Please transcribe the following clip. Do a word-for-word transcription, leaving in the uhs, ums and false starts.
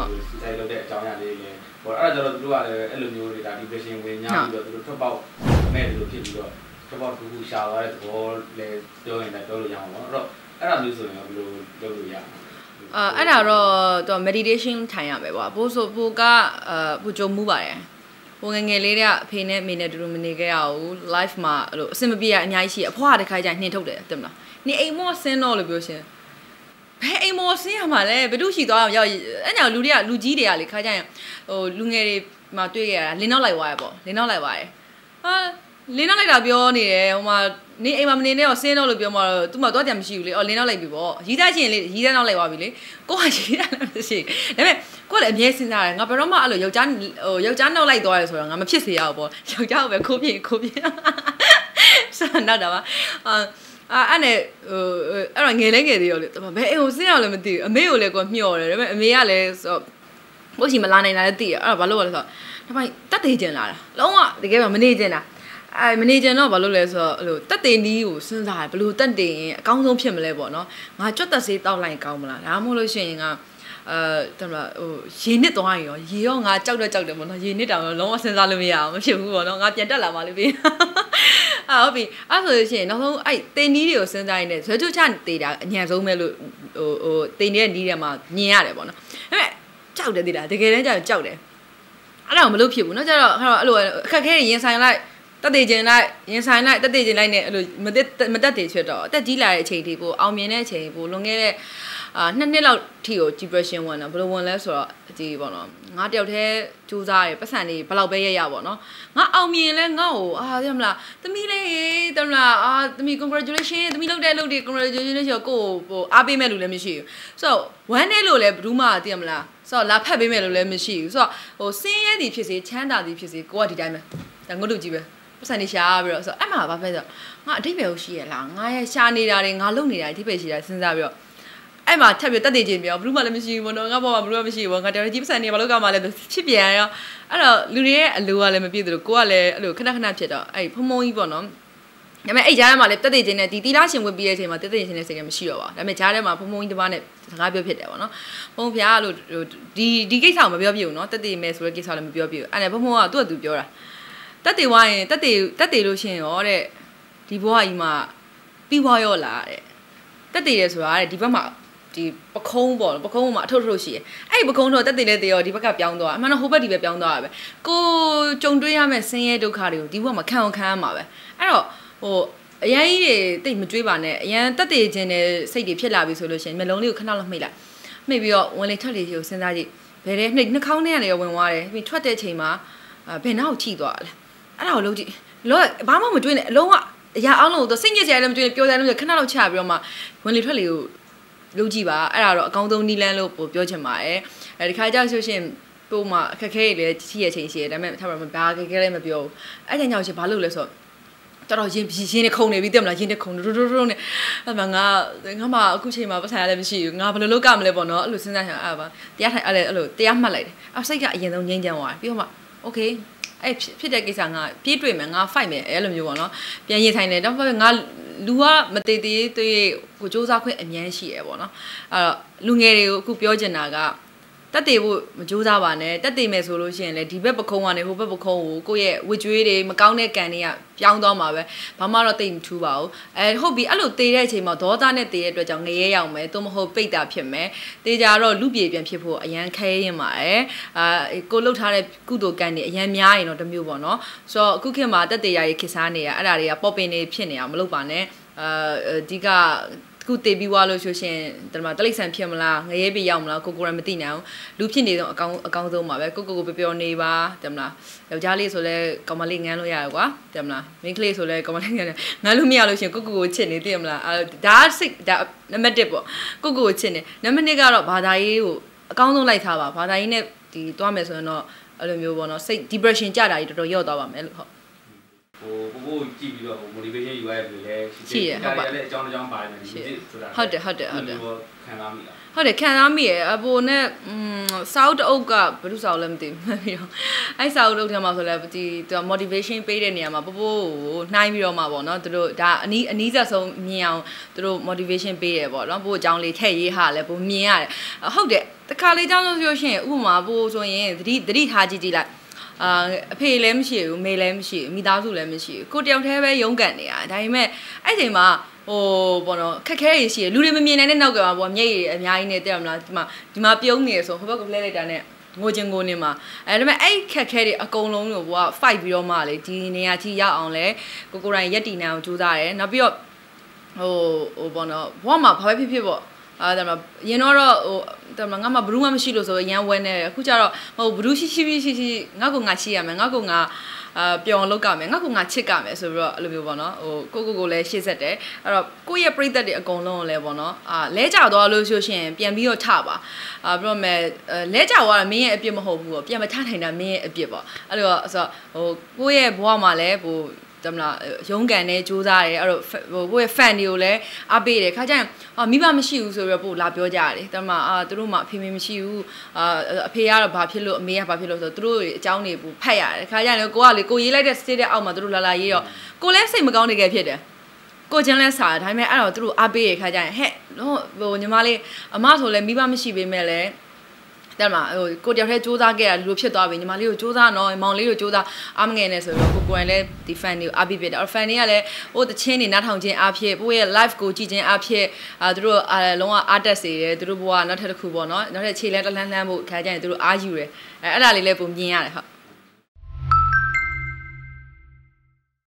suicide လုပ်တဲ့အကြောင်းအရာလေးတွေဟိုအဲ့ဒါကျတော့သူတို့ကလည်းအဲ့လိုမျိုးတွေဒါ depression ဝင်ညာပြီးတော့သူတို့ထွက်ပေါက်မဲ့လို့ဖြစ်ပြီးတော့ထွက်ပေါက်တစ်ခုရှာသွားတဲ့သဘောလဲပြောရင်လည်းပြောလို့ရအောင်ပေါ့အဲ့တော့အဲ့ဒါမျိုးဆိုရင်ဘယ်လိုလုပ်လို့ရအောင်အာအဲ့ဒါတော့သူ meditation ထိုင်ရမယ်ပေါ့ဘိုးဆိုဘိုးကအာဘိုးကြုံမှုပါတယ်ဟိုငငယ်လေးတွေကအဖေနဲ့အမေနဲ့တူတူမနေခဲ့ရဘူး life မှာအဲ့လိုအဆင်မပြေရအများကြီးရှိအဖွားတစ်ခါကျနှင်ထုတ်တယ်တင်မလားနေအိမ်မောဆင်းတော့လို့ပြောရှင်ဘယ်အိမ်မောဆင်းရမှာလဲဘယ်သူရှိသွားအောင်ရောက်အဲ့ညလူတွေကလူကြီးတွေကလေခါကျရင်ဟိုလူငယ်တွေမှာတွေ့ရတာလင်းနောက်လိုက်သွားရပေါ့လင်းနောက်လိုက်သွားတယ်ဟာလင်းနောက်လိုက်တာပြောနေတယ်ဟိုမှာနေအိမ်မှာမနေနဲ့တော့ဆင်းတော့လို့ပြောမှတော့သူ့မှာတော့တယ်မရှိဘူးလေအော်လင်းနောက်လိုက်ပြီပေါ့ရီးသားချင်းလေရီးသားနောက်လိုက်သွားပြီလေကိုကရီးသားမရှိဒါပေမဲ့ကိုလည်းအမြဲစဉ်းစားတယ်ငါဘယ်တော့မှအဲ့လိုယောက်ျားဟိုယောက်ျားနောက်လိုက်သွားရဲဆိုတော့ငါမဖြစ်စေရဘူးပေါ့ယောက်ျားကိုပဲခိုးပြခိုးပြဆန်တော့တာပါအာအဲ့နဲ့ဟိုအဲ့တော့ငယ်လေးငယ်သေးရောလေဘယ်အိမ်ကိုဆင်းရလဲမသိဘူးအမေကိုလည်းကိုမျှော်တယ်ဒါပေမဲ့အမေကလည်းဆိုဘို့ရှိမလာနိုင်တာလည်းသိရအဲ့တော့ဘာလို့လဲဆိုတော့ဒါမှတက်သေးကျင်လာတာလုံးဝတကယ်ပဲမနေကျင်တာအဲမနေကျင်တော့ဘာလို့လဲဆိုတော့အဲ့လိုတက်သေးနီးကိုစဉ်းစားတယ်ဘယ်လိုတက်တင်ရင်အကောင်းဆုံးဖြစ်မလဲပေါ့နော်ငါကြွက်သက်စေးတောက်လိုက်ကောင်းမလားဒါမှမဟုတ်လို့ရှိရင်ကအဲတမလားဟိုရေနစ်သွားရင်ရောရေရောငါကြောက်တော့ကြောက်တယ်ပေါ့နော်ရေနစ်တောင်လုံးဝစဉ်းစားလို့မရအောင်မဖြစ်ဘူးပေါ့နော်ငါပြန်တက်လာပါလိမ့်ပြီအာဟုတ်ပြီအဲ့ဆိုလို့ရှိရင်နောက်ဆုံးအဲ့တင်နီးတွေကိုစဉ်းစားရင်းနဲ့ဇွဲကျွတ်ချတေးတာအညံဆုံးပဲလို့ဟိုဟိုတင်နေတဲ့နီးတွေမှာမြင်ရတယ်ပေါ့နော်ဒါပေမဲ့ကြောက်တယ်တေးတာတကယ်တမ်းကျတော့ကြောက်တယ်အဲ့ဒါမလို့ဖြစ်ဘူးเนาะကျတော့အဲ့လိုအခက်ခဲရင်ဆိုင်လိုက်တက်တေးကျင်လိုက်ရင်ဆိုင်လိုက်တက်တေးကျင်လိုက်နဲ့အဲ့လိုမတက်မတက်တေးချွတ်တော့အသက်ကြီးလာတဲ့အချိန်ဒီပိုအောင်မြင်တဲ့အချိန်ပိုလွန်ခဲ့တဲ့အာနှစ်နှစ်လောက်ထိကို depression ဝင်တာဘယ်လိုဝင်လဲဆိုတော့ဒီပေါ့နော်ငါတယောက်တည်းစူးစားရပတ်စံနေဘယ်လောက်ပဲရရပေါ့နော်ငါအောင်မြင်လဲငါ့ကိုအာသိမလားသမီးလေးသိမလားအာသမီး congratulation သမီးလုပ်တဲ့လုပ်တွေ congratulation ဆိုကိုဟိုအားပေးမဲ့လူလည်းမရှိဘူးဆိုတော့ one day လို့လည်းဘယ်သူမှသိမလားဆိုတော့လာဖက်ပေးမဲ့လူလည်းမရှိဘူးဆိုတော့ဟိုစင်းရဲသည်ဖြစ်စေချမ်းသာသည်ဖြစ်စေကိုကဒီတိုင်းပဲဒါငုတ်တူကြီးပဲပတ်စံနေရှာပြီးတော့ဆိုတော့အဲ့မှာဘာပဲဆိုတော့ငါအတိတ်ပဲရှိရလားငါရဲ့ရှာနေတာတွေငါလုပ်နေတာအတိတ်ပဲရှိတာစဉ်းစားပြီးတော့အဲ့မှာထပ်ပြီးတက်တည်ခြင်းပြောဘလူးမှလည်းမရှိဘူးနော်ငါဘောမှာဘလူးမှမရှိဘူးငါတော်တော်ကြီးပတ်စံနေဘာလို့ကမှလည်းဖြစ်ပြန်ရောအဲ့တော့လူတွေရဲ့အလိုကလည်းမပြည့်သလိုကိုကလည်းအဲ့လိုခဏခဏဖြစ်တော့အဲ့ဖုံဖုံကြီးပေါ့နော်ဒါပေမဲ့အဲ့ကြားထဲမှာလည်းတက်တည်ခြင်းနဲ့ဒီတီလာရှင်ဝင်ပြီးတဲ့အချိန်မှာတက်တည်ခြင်းနဲ့စိတ်ကမရှိတော့ပါဘူးဒါပေမဲ့ကြားထဲမှာဖုံဖုံကြီးတစ်ပါးနဲ့စကားပြောဖြစ်တယ်ပေါ့နော်ဖုံဖျားလို့ဒီဒီကိစ္စကိုမပြောပြဘူးနော်တက်တည်မယ်ဆိုတဲ့ကိစ္စလည်းမပြောပြဘူးအဲ့နဲ့ဖုံဖုံကသူ့အတူပြောတာတက်တည်ဝိုင်းတက်တည်တက်တည်လို့ရှင်ရောတဲ့ဒီဘဝကြီးမှာပြီးွားရောလားတဲ့တက်တည်ရဲဆိုတာတဲ့ဒီဘက်မှာဒီပခုံးပေါ့ပခုံးမှာအထုပ်ထုပ်ရှိတယ်အဲ့ဒီပခုံးတော့တက်တယ်လေတေရောဒီဘက်ကပြောင်းသွားအမှန်တော့ဟိုဘက်ဒီဘက်ပြောင်းသွားတာပဲကိုကြုံတွေ့ရမယ့်ဆင်းရဲဒုက္ခတွေကိုဒီဘက်မှာခံအောင်ခံရမှာပဲအဲ့တော့ဟိုအရင်ကြီးတွေတိတ်မကြွေးပါနဲ့အရင်တက်တယ်ခြင်းနဲ့စိတ်တွေဖြစ်လာပြီဆိုလို့ရှိရင်မျက်လုံးလေးကိုခဏလောက်မှိတ်လိုက်မှိတ်ပြီးတော့ဝင်လေထွက်လေကိုစဉ်းစားကြည့်ဘယ်တဲ့နှိပ်နှာခေါင်းထဲကနေဝင်သွားတယ်ပြီးထွက်တဲ့အချိန်မှာဘယ်နောက်ထိသွားလဲအဲ့ဒါကိုလုံးကြည့်လောဘာမှမကြွေးနဲ့အလုံးကအရာအောင်လို့စိတ်ညစ်စရာလည်းမကြွေးနဲ့ပျော်စရာလည်းမကြွေးခဏလောက်ချပြီးတော့မှဝင်လေထွက်လေကိုလုပ်ကြည့်ပါအဲ့ဒါတော့အကောင်းဆုံးနီးလန်းလို့ပြောချင်ပါတယ်အဲဒီခါကျဆိုရှင်ပုံမှာအခက်ခဲတွေလည်းရှိရချိန်ရှိတယ်ဒါပေမဲ့ထားပါမဘာခက်ခဲလည်းမပြောဘူးအဲ့ချိန်ကျရှင်ဘာလုပ်လဲဆိုတော့တော်တော်ရင်ရင်နဲ့ခုန်နေပြီတက်မလားရင်နဲ့ခုန်တိုးတိုးတိုးနဲ့အဲ့မှာငါငါမှအခုချိန်မှာပတ်ဆိုင်ရလည်းမရှိဘူးငါဘယ်လိုလုပ်ကမလဲပေါ့နော်အဲ့လိုစဉ်းစားချင်အဲ့ပါတရားထိုင်အဲ့လေအဲ့လိုတရားမှတ်လိုက်တယ်အဲ့စိတ်ကအရင်ဆုံးငြိမ်းချမ်းသွားတယ်ပြီးတော့မှ okay အဲ့ဖြစ်တဲ့ကိစ္စငါပြေးတွေ့မယ်ငါ fight မယ်အဲ့လိုမျိုးပေါ့နော်ပြန်ရင်ဆိုင်တယ်တော့ငါလူကမတည်တည်တွေးကိုစူးစမ်းခွင့်အများရှိရပေါ့နော်အဲ့တော့လူငယ်တွေကိုအခုပြောချင်တာကတက်တည်ဖို့မစူးစမ်းပါနဲ့တက်တည်မယ်ဆိုလို့ရှိရင်လေဒီဘက်ပခုံးကနေဟိုဘက်ပခုံးကိုကိုယ့်ရဲ့ဝစ်ကြွေးတွေမကောင်းတဲ့ကံတွေကပြောင်းသွားမှာပဲဘာမှတော့တိတ်မထူးပါဘူးအဲဟုတ်ပြီအဲ့လိုတည်တဲ့အချိန်မှာဒေါသနဲ့တည်တဲ့အတွက်ကြောင့်ငရဲရောက်မယ်သို့မဟုတ်ပိတ်တာဖြစ်မယ်တေးကြတော့လူပြေပြန်ဖြစ်ဖို့အရန်ခဲရင်ပါတယ်အာကိုလှုပ်ထားတဲ့ကုသိုလ်ကံတွေအရန်များရင်တော့တမျိုးပေါ့နော်ဆိုတော့အခုခေတ်မှာတက်တည်ရရေးခေတ်စားနေတာအဲ့ဒါတွေကပေါ့ပင်နေဖြစ်နေအောင်မလုပ်ပါနဲ့အာဒီကခုတေးပြီးွားလို့ဆိုရှင်ဒီမှာတလိမ့်ဆန်ဖြစ်မလားငရဲပြေရောက်မလားကိုကိုရမသိနိုင်အောင်လူဖြစ်နေတော့အကောင်းအကောင်းဆုံးပါပဲကိုကိုကိုပျော်ပျော်နေပါတယ်မလားယောက်ျားလေးဆိုလဲကောင်မလေးငန်းလို့ရတယ်ကွာတယ်မလားမိန်းကလေးဆိုလဲကောင်မလေးငန်းငန်းလို့မရလို့ရှင်ကိုကိုကိုချစ်နေသိရမလားအဲဒါစိတ်ဒါနံပါတ်တစ်ပေါ့ကိုကိုကိုချစ်နေနံပါတ်နှစ်ကတော့ဘာသာရေးကိုအကောင်းဆုံးလိုက်ထားပါဘာသာရေးနဲ့ဒီတွားမယ်ဆိုရင်တော့အဲ့လိုမျိုးပေါ့နော်စိတ် depression ကြတာကြီးတော်တော်ရော့သွားပါမယ်လို့ဟုတ်ဟိုဘို့ဘို့ကြည့်ပြီးတော့ motivation ယူရတဲ့လူလည်းရှိတယ်ဟုတ်ပါလည်းအကြောင်းအကြောင်းပါတယ်ဒီဆိုတာဟုတ်တယ်ဟုတ်တယ်ဟုတ်တယ်ခံစားမိလားဟုတ်တယ်ခံစားမိရအပိုနဲ့อืมစောက်တအုပ်ကဘယ်လိုစောက်လဲမသိဘူးပြီးတော့အဲ့စောက်လုပ်ထဲမှာဆိုလဲဒီသူ motivation ပေးတဲ့နေရာမှာပို့ပို့ကိုနှိုင်းပြီးတော့မှာပေါ့နော်သူတို့ဒါအနီးအနီးဆက်ဆုံးမြင်အောင်သူတို့ motivation ပေးတယ်ပေါ့နော်ပို့အကြောင်းလေးထည့်ရေးဟာလဲပို့မြင်ရတယ်ဟုတ်တယ်တခါလေးကြောင်းလို့ပြောရှင်ဥပမာပို့ဆိုရင်သတိသတိထားကြည့်ကြည့်လိုက်အာအဖေလည်းမရှိဘူးမေလည်းမရှိဘူးမိသားစုလည်းမရှိဘူးကိုတယောက်တည်းပဲရုန်းကန်နေတာဒါပေမဲ့အဲ့ချိန်မှာဟိုဘောနော်ခက်ခဲရရှိရလူတွေမမြင်နိုင်တဲ့နောက်ကမှာပေါ့မျက်ရည်အများကြီးနဲ့တက်ရမလားဒီမှာဒီမှာပြုံးနေရဆိုဟိုဘက်ကလှည့်လိုက်တာနဲ့ငိုချင်ငိုနေမှာအဲဒါပေမဲ့အဲ့ခက်ခဲတွေအကုန်လုံးကိုက fight ပြီးတော့မှလေဒီနေရာကြီးရောက်အောင်လဲကိုကိုတိုင်းရက်တီနေအောင်ကြိုးစားတယ်နောက်ပြီးတော့ဟိုဟိုဘောနော်ဘဝမှာဘာပဲဖြစ်ဖြစ်ပေါ့အာဒါမှရင်တော့ဟိုဒါမှငါမှဘလူးမှမရှိလို့ဆိုရန်ဝဲနေတယ်အခုကျတော့ဟိုဘလူးရှိရှိရှိရှိငါ့ကိုငါရှိရမယ်ငါ့ကိုငါအာပျော်လောက်ကမယ်ငါ့ကိုငါချစ်ကမယ်ဆိုပြီးတော့အဲ့လိုမျိုးပေါ့နော်ဟိုကိုကိုကိုလည်းရှေ့ဆက်တယ်အဲ့တော့ကိုယ့်ရဲ့ပြိသက်တွေအကုန်လုံးကိုလည်းပေါ့နော်အာလဲကြသွားလို့ဆိုရှင်ပြန်ပြီးတော့ထပါအာပြီးတော့မယ်လဲကြသွားတာမင်းရဲ့အပြစ်မဟုတ်ဘူးပေါ့ပြန်မထနိုင်တာမင်းရဲ့အပြစ်ပေါ့အဲ့တော့ဆိုတော့ဟိုကိုယ့်ရဲ့ဘဝမှာလည်းဟိုတမလားရုံးကန်နေစူးစမ်းတယ်အဲ့တော့ဟိုကိုယ့်ရဲ့ fan တွေကိုလည်းအားပေးတယ်ခါကျရင်မိဘမရှိဘူးဆိုပြီးတော့ပို့လာပြောကြတယ်တမလားအာသူတို့မှအဖေမေမရှိဘူးအာအဖေကတော့ဘာဖြစ်လို့အမေကဘာဖြစ်လို့ဆိုတော့သူတို့အကြောင်းတွေပို့ဖတ်ရတယ်ခါကျရင်ကိုကလေကိုရေးလိုက်တဲ့ state တဲ့အောက်မှာသူတို့လာလာရေးတော့ကိုလည်းစိတ်မကောင်းနေကြဖြစ်တယ်ကိုချင်းလဲစားဒါပေမဲ့အဲ့တော့သူတို့အားပေးရခါကျရင်ဟဲ့ဟိုညီမလေးအမဆိုလဲမိဘမရှိပေမဲ့လည်းတဲ့မှာဟိုကိုတယောက်တည်းစူးစမ်းခဲ့တာလူလိုဖြစ်သွားပြီညီမလေးကိုစူးစမ်းတော့မောင်လေးကိုစူးစမ်းအားမငယ်နဲ့ဆိုတော့ကိုကိုယ်တိုင်လည်းဒီ fan တွေကိုအားပေးပြတယ်အော် fan တွေကလည်းဟိုတချင်းတွေနားထောင်ခြင်းအားဖြင့်ကိုယ့်ရဲ့ live ကိုကြည့်ခြင်းအားဖြင့်အာသူတို့အာလုံးဝအားတက်စေတယ်သူတို့ဘဝနောက်ထပ်တစ်ခုပေါ့နော်နောက်ထပ်ခြေလဲတလှမ်းလှမ်းဖို့ခါကြရင်သူတို့အားယူတယ်အဲအဲ့ဒါလေးလည်းပုံမြင်ရတယ်ဟုတ်